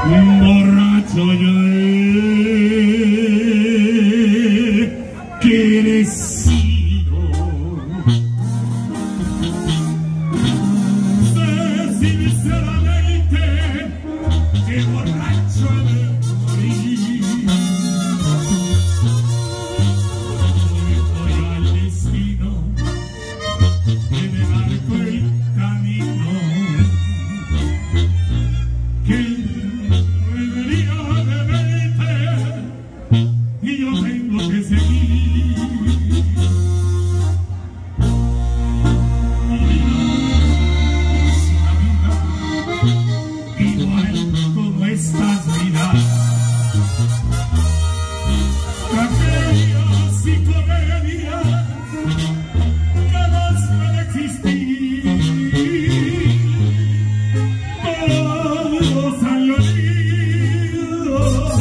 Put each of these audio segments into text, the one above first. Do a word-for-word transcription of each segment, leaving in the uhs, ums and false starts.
borracho yo he crecido. Sé sinceramente que borracho me morí. Voy al destino que me marcó el camino, que debería de verte y yo tengo que seguir. Hoy es una vida igual como estas vidas, tragedias y comedias que nos pueden existir. Todos han llorido,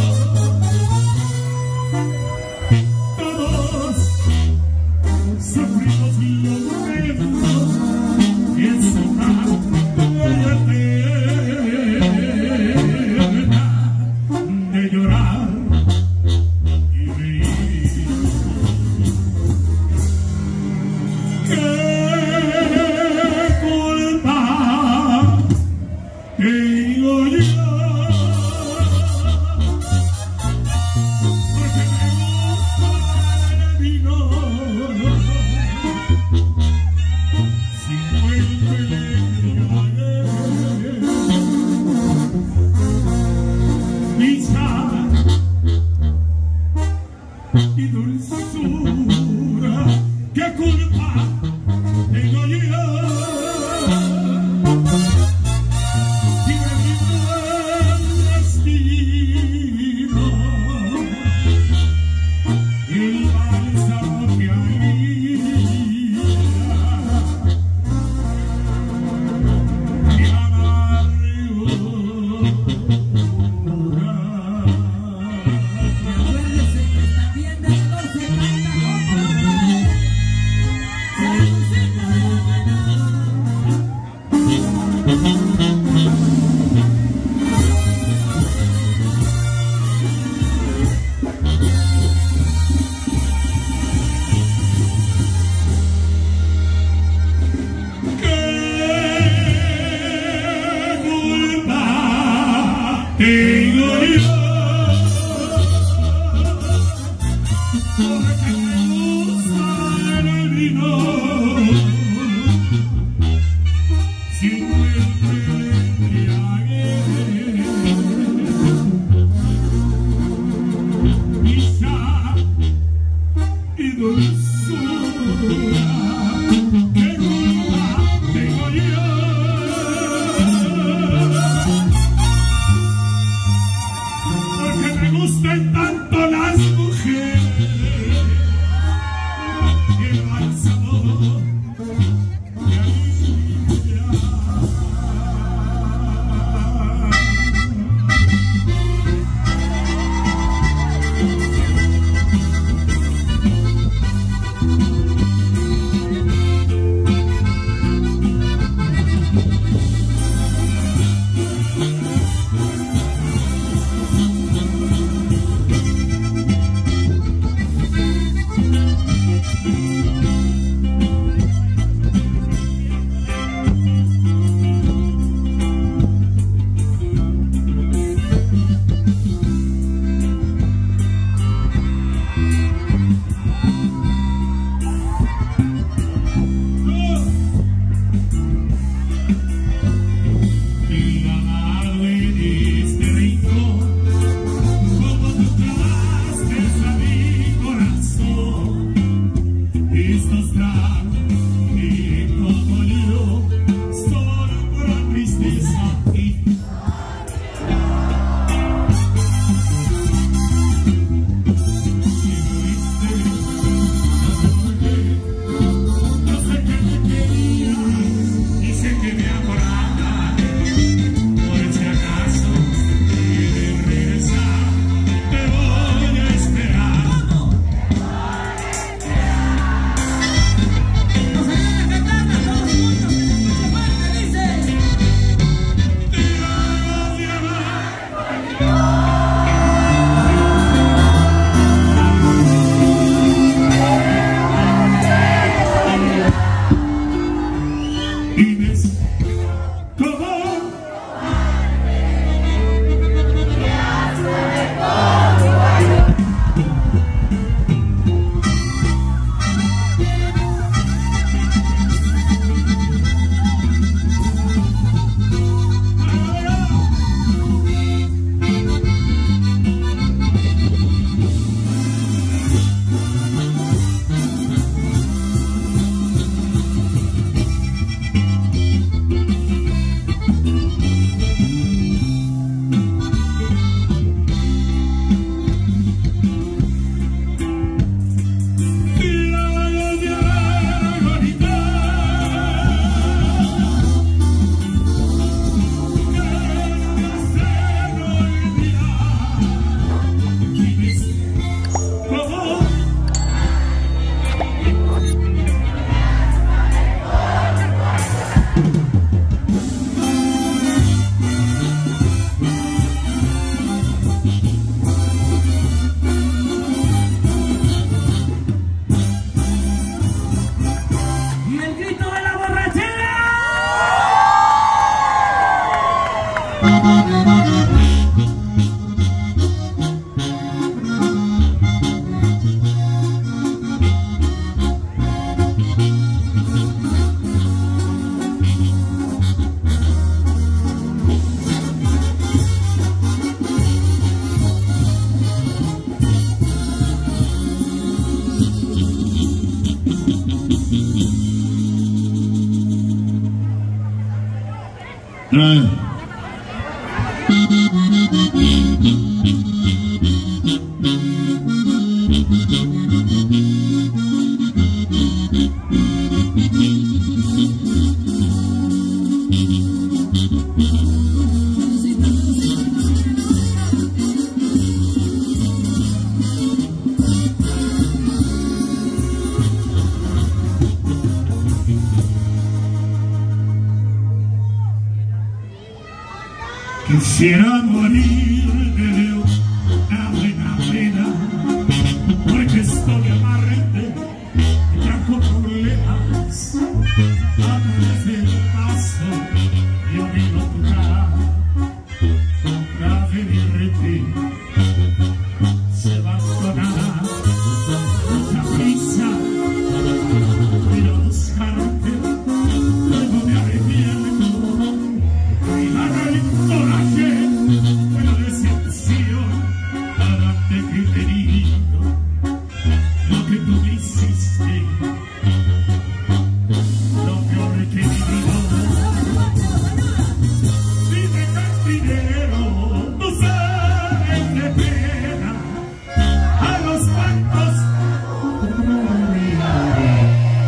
todos sufrimos lo mismo, y es una bella eterna de llorar y reír. ¿Qué culpa tengo yo? Porque me gusta el vino, si encuentro el embriague, dicha y dulzura. ¿Qué culpa tengo yo? Si me brindo el destino y el bálsamo que alivia mi amargura. Acuérdese que está bien de dolor se canta como se música de buena. ¿Qué culpa tengo yo? Porque me gusta el vino, si encuentro el embriague, dicha y dulzura. ¿Qué culpa tengo yo? Porque me gustan tanto las mujeres, que el bálsamo me alivia. Ah. Quisiera morir de una buena pena, porque estoy amarrete, ya con problemas. A través del paso, yo vino a tocar, tras de mi rete, se va a sonar mucha prisa, quiero buscarte, luego me arrepiento, y la coraje, pero decepción, para te querido, lo que tú me hiciste, lo peor que he vivido. Dime cantinero, tú sabes de pena, a los cuantos no olvidaré.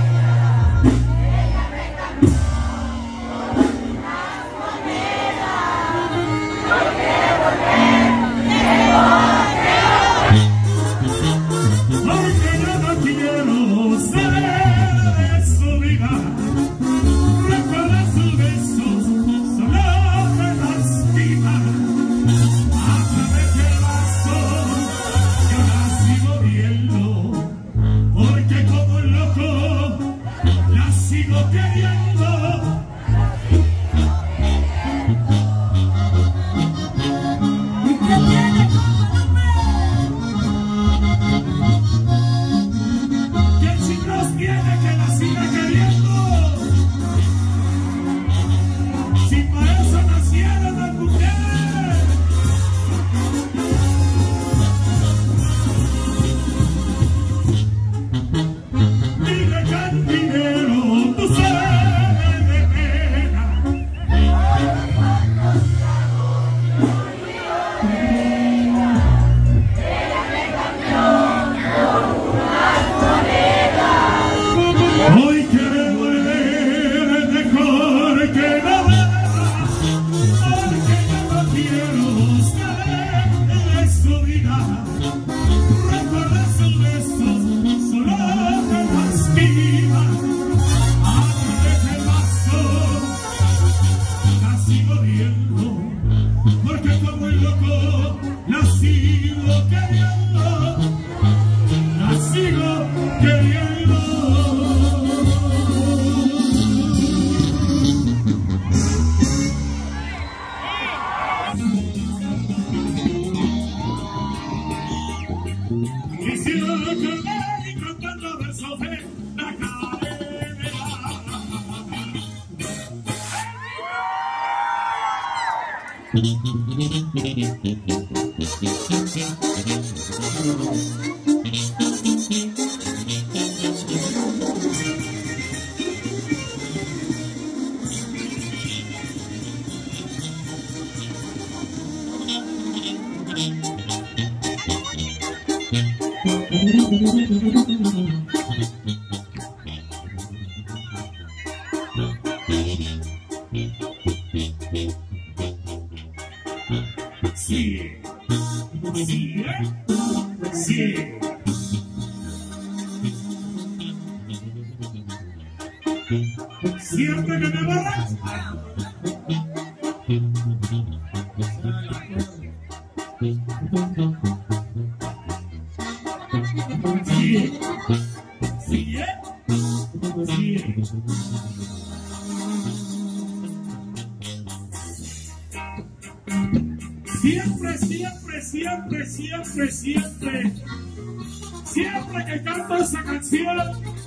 Sí, sí, sí. Siempre que me barras. Sí, sí, sí. Siempre, siempre, siempre, siempre, siempre, siempre que canto esa canción,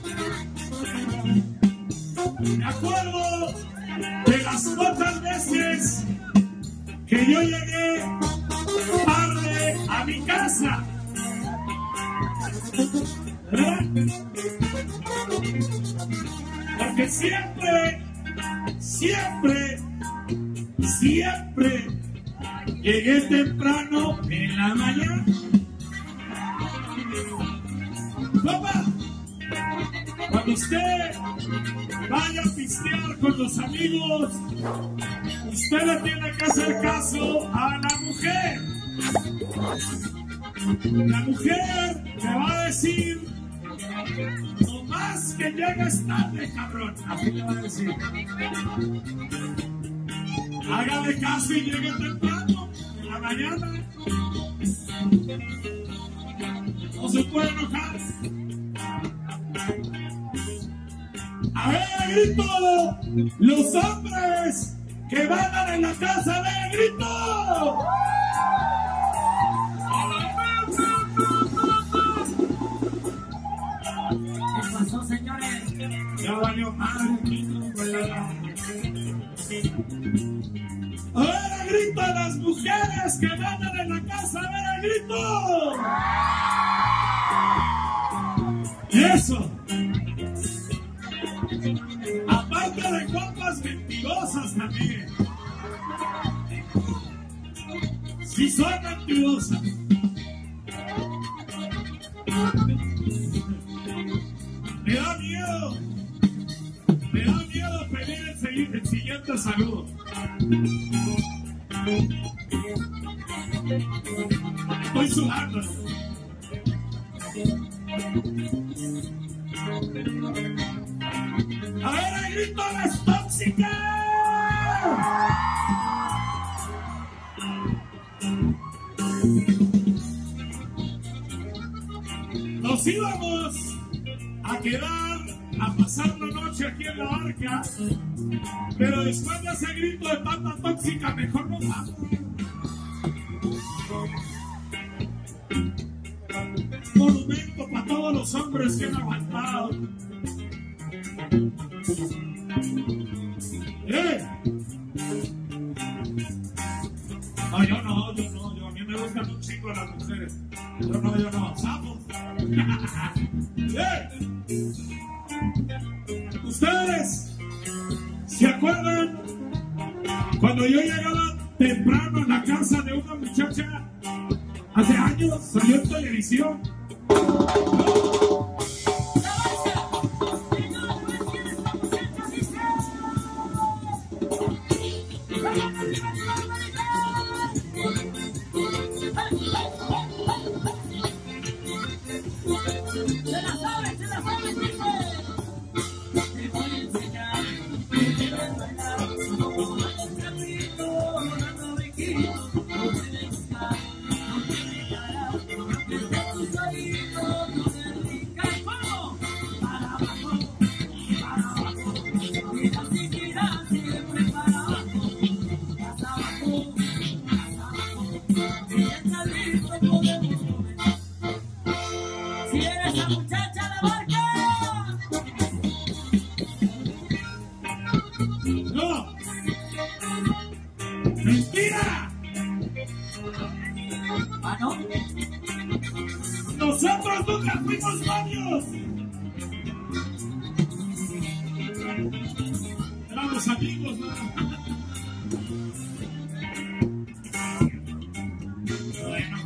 me acuerdo de las pocas veces que yo llegué tarde a mi casa, ¿verdad? Porque siempre, siempre En la mañana. Papá, cuando usted vaya a pistear con los amigos, usted le tiene que hacer caso a la mujer. La mujer le va a decir, no más que llegues tarde, cabrón. Así le va a decir. Hágale caso y llegue temprano, en la mañana. No se puede enojar. A ver, grito, los hombres que van en la casa, a ver, grito. ¿Qué pasó, señores? Ya valió madre. A ver, grito a las mujeres que van en la casa, a ver, grito. Eso. Aparte de compas mentirosas también. Si son mentirosas. Me da miedo. Me da miedo pedir el, segui- el siguiente saludo. Estoy sudando. A ver, ahí grito a las tóxicas. Nos íbamos a quedar a pasar la noche aquí en la barca, pero después de ese grito de tanta tóxica, mejor nos vamos. Monumento para todos los hombres que han aguantado. ¡Eh! No, yo no, yo no, yo, a mí me gustan un chico las mujeres. Yo no, yo no, sapos. ¡Eh! Ustedes se acuerdan cuando yo llegaba temprano a la casa de una muchacha hace años, salió en televisión. ¡No! ¡No! ¡Mentira! ¿Ah, no? ¡Nosotros nunca fuimos novios! Éramos amigos, ¿no? Bueno.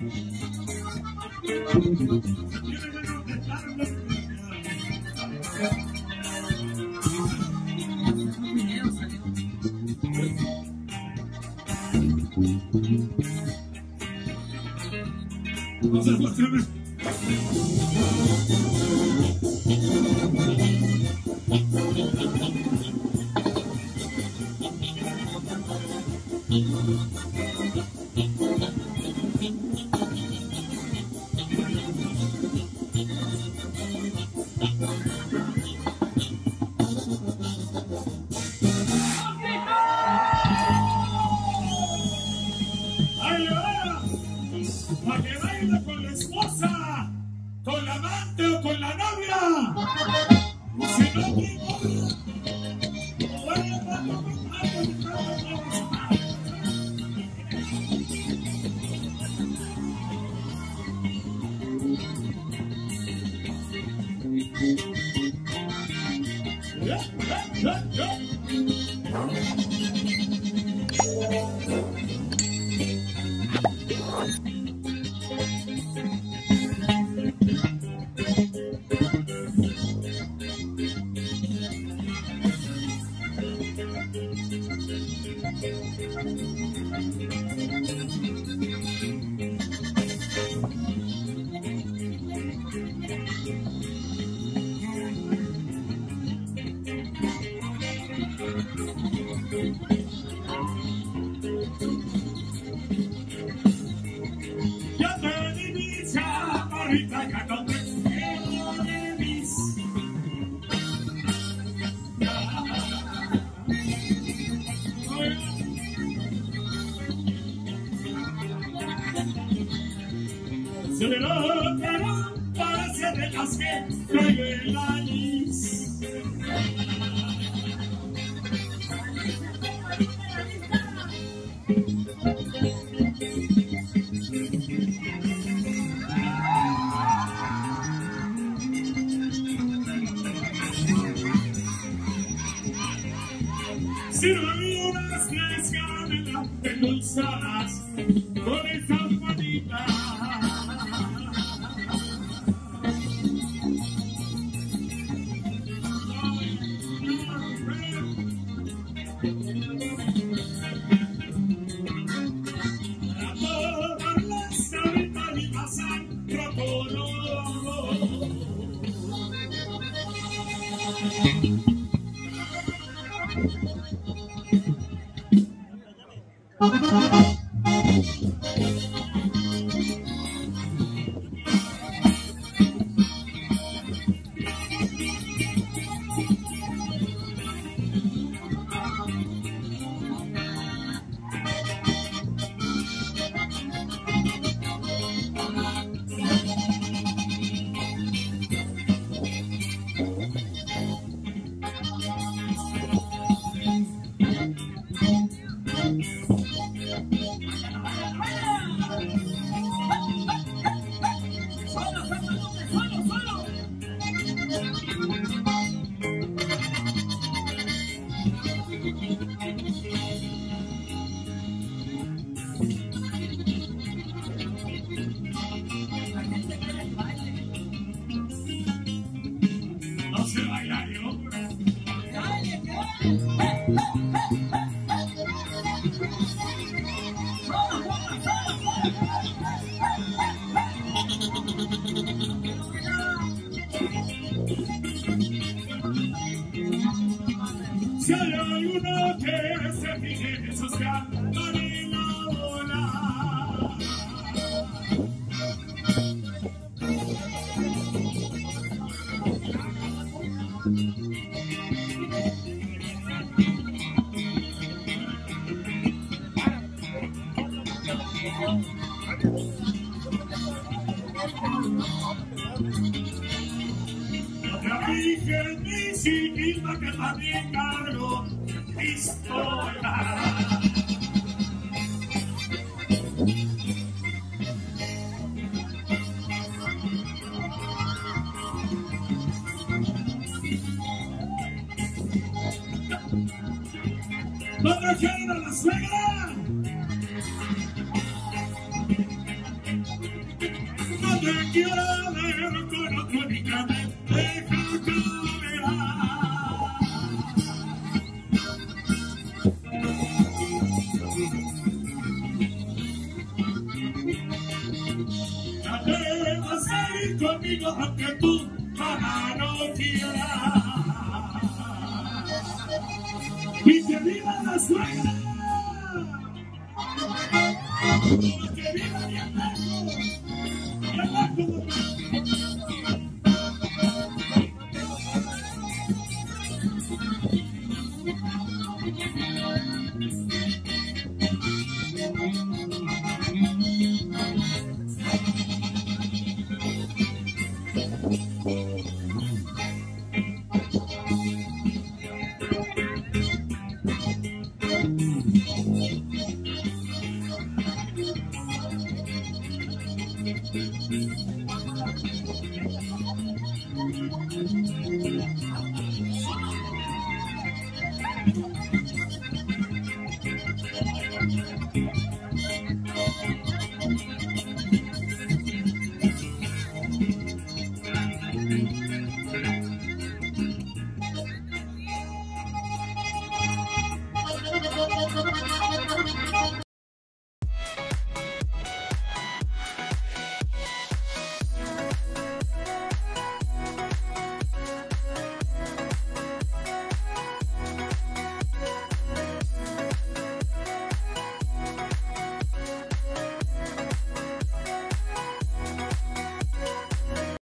Un video salió. No sé por qué me... ¡Ahí va! ¡Para que baile con la esposa! ¡Con la amante o con la novia! Y si no, ¿qué importa? Como vaya el rato con algo y todo, vamos a... ¡Ya, ya, ya, ya! Ya te di mi chaparrita, ya no te quiero de mis. Pero, pero, parece de las que traigo el anís. Sirve unas tres canelas endulzadas con esas manitas. Para tomarlas ahorita y pasar roto. No se baila ni hombre. Si hay alguno que se fije en esos cantos en la bola. La Virgen mi chiquita que también cargo pistola. ¿No trajeron a la suegra? No te quiero ver con otro ni que me deja caer. Ya te vas a ir conmigo aunque tu mamá no quiera. ¡Y que viva la suegra! ¡Que viva mi hermano! ¡Mi hermano! Thank you.